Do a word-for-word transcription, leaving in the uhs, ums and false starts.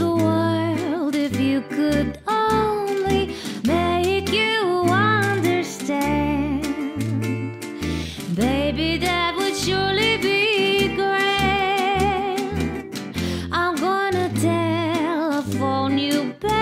the world if you could only make you understand. Baby, that would surely be grand. I'm gonna telephone you back.